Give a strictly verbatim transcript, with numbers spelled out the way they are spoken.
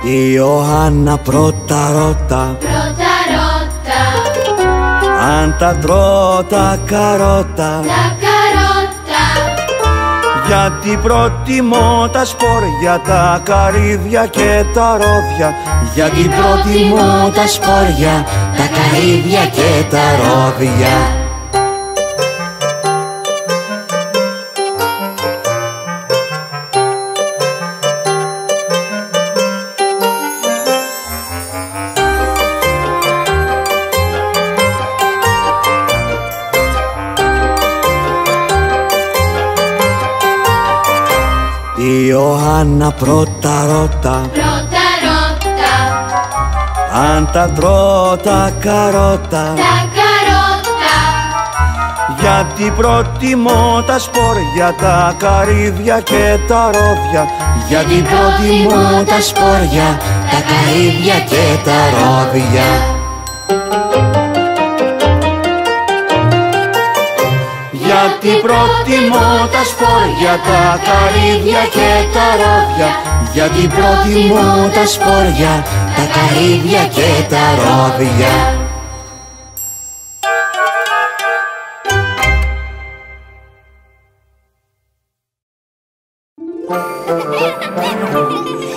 Η Ιωάννα πρώτα ρώτα, πρώτα ρώτα, αν τα τρώω τα καρότα, τα καρότα. γιατί προτιμώ τα σπόρια, τα καρύδια και τα ρόδια. Γιατί προτιμώ τα σπόρια, τα καρύδια και τα ρόδια. Η Ιωάννα πρώτα ρώτα, Πρώτα ρώτα, αν τα τρώω τα καρότα, τα καρότα. γιατί προτιμώ τα σπόρια, τα καρύδια και τα ρόδια. Γιατί προτιμώ τα σπόρια, τα καρύδια και τα ρόδια. Γιατί προτιμώ τα σπόρια, τα καρύδια και τα ρόδια. Γιατί προτιμώ τα σπόρια, τα καρύδια και τα ρόδια.